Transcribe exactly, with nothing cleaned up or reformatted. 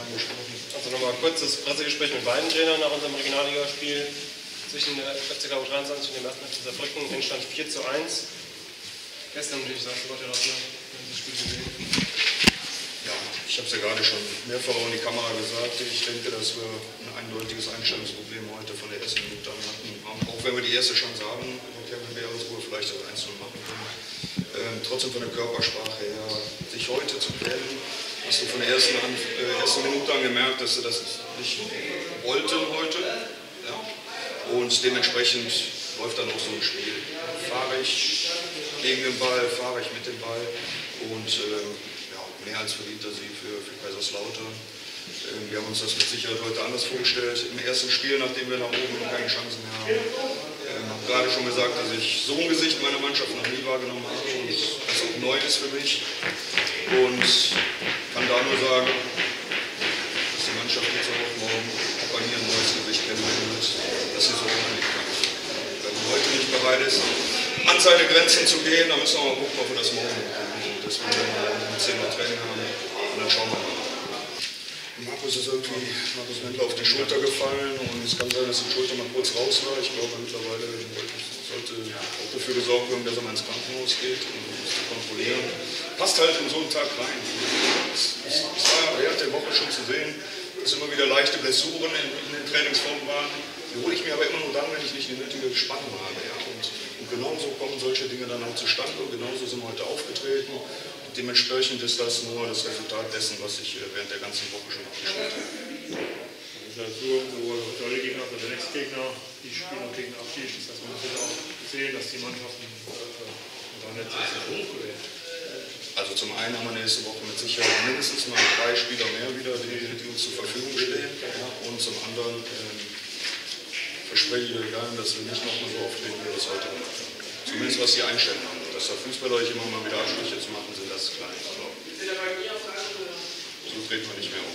angesprochen. Also nochmal kurz das Pressegespräch mit beiden Trainern nach unserem Regionalligaspiel zwischen der F C K U dreiundzwanzig und dem ersten F C Saarbrücken. Endstand vier zu eins. Gestern natürlich sagst du, Gott, wir haben das Spiel gesehen. Ja, ich habe es ja gerade schon mehrfach in die Kamera gesagt. Ich denke, dass wir ein eindeutiges Einstellungsproblem heute von der ersten Minute an hatten. Auch wenn wir die erste Chance haben, Kevin Behrensburg vielleicht das eins zu null machen können. Ähm, trotzdem von der Körpersprache her, sich heute zu quälen, hast du von der ersten, an, äh, ersten Minute an gemerkt, dass sie das nicht wollten heute. Ja. Und dementsprechend läuft dann auch so ein Spiel. Fahre ich gegen den Ball, fahre ich mit dem Ball und ähm, ja, mehr als verdienter Sieg für, für Kaiserslautern. Ähm, wir haben uns das mit Sicherheit heute anders vorgestellt. Im ersten Spiel, nachdem wir nach oben keine Chancen mehr haben. Ich ähm, habe gerade schon gesagt, dass ich so ein Gesicht meiner Mannschaft noch nie wahrgenommen habe und das auch neu ist für mich. Und kann da nur sagen, dass die Mannschaft jetzt auch morgen bei mir ein neues Gesicht kennenlernen wird, dass sie so unheimlich kann. Wenn man heute nicht bereit ist, an seine Grenzen zu gehen, dann müssen wir mal gucken, ob wir das morgen machen. Dass wir dann morgen um zehn Uhr Training haben und dann schauen wir mal. Markus ist irgendwie Markus Mendler auf die Schulter gefallen und es kann sein, dass die Schulter mal kurz raus war. Ich glaube, mittlerweile sollte auch dafür gesorgt werden, dass er mal ins Krankenhaus geht, um das zu kontrollieren. Passt halt in so einen Tag rein. Es, es, es war während der Woche schon zu sehen, dass immer wieder leichte Blessuren in, in den Trainingsformen waren. Die hole ich mir aber immer nur dann, wenn ich nicht die nötige Spannung habe. Ja. Und, und genauso kommen solche Dinge dann auch zustande und genauso sind wir heute aufgetreten. Und dementsprechend ist das nur das Resultat dessen, was ich während der ganzen Woche schon abgeschlossen habe. Das ist halt so, sowohl der Gegner als auch der nächste Gegner, die spielen auch gegen Abschied. Das heißt, man muss auch sehen, dass die Mannschaften äh, dann jetzt hochgewählt. Also zum einen haben wir nächste Woche mit Sicherheit mindestens mal drei Spieler mehr wieder, die, die uns zur Verfügung stehen. Ja, und zum anderen ähm, verspreche ich euch gerne, dass wir nicht nochmal so auftreten, wie wir das heute gemacht haben. Zumindest was die Einstellung haben. Dass da Fußballer euch immer mal wieder Abstriche zu machen sind, das ist klein. Also, so treten wir nicht mehr auf.